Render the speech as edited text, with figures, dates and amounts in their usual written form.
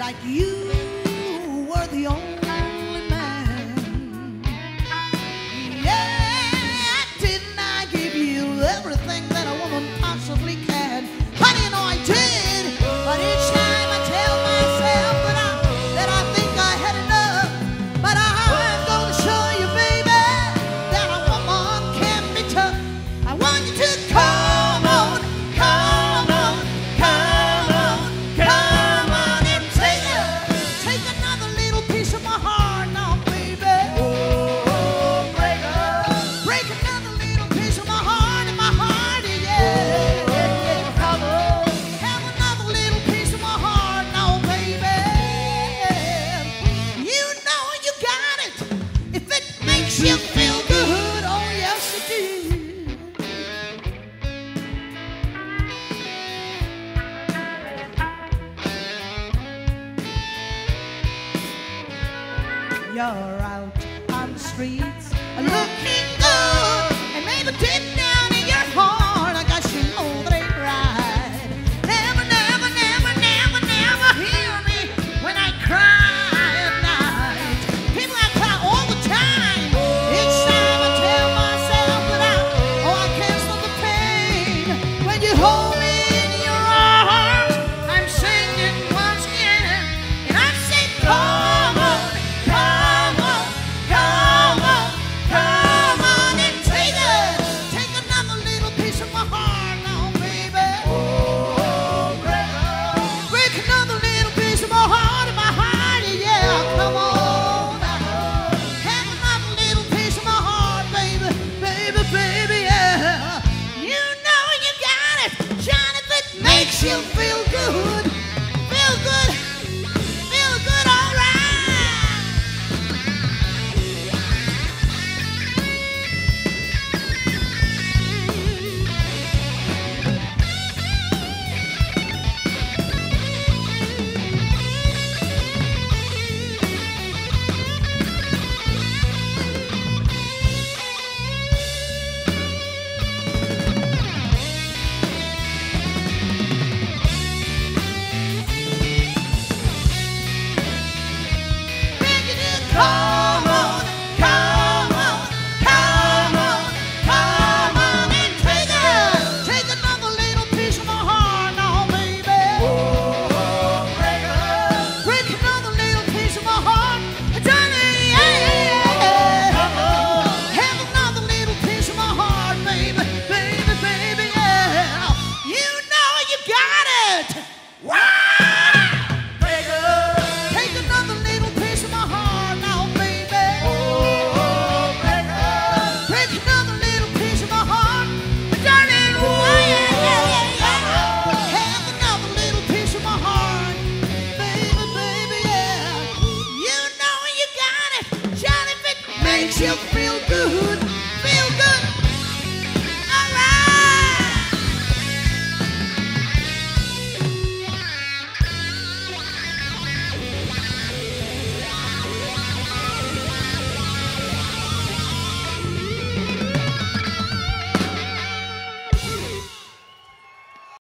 like you were the only man. Yeah, didn't I give you everything that a woman possibly can? Honey, you know I did, but each time I tell myself that I think I had enough. But I'm gonna show you, baby, that a woman can be tough. I want you to come on, come on, come on, come on and take another little piece of my heart now, baby. Oh, break another little piece of my heart, yeah. Have another little piece of my heart now, baby. You know you got it if it makes you feel good. Oh, yes, it did. You're out on the streets looking good, and maybe deep down in your heart, I guess you know that ain't right. Never, never, never, never, never hear me when I cry at night. People, I cry all the time. Each time I tell myself that I can't stop the pain. When you hold me in your arms, I'm singing once again, and I say, come on, come on, come on, come on and take another little piece of my heart now, baby. Oh, break another little piece of my heart, yeah. Come on, have another little piece of my heart, baby, baby, baby, yeah. You know you got it, John, if it makes you feel good, feel good, feel good, all right. Make it call.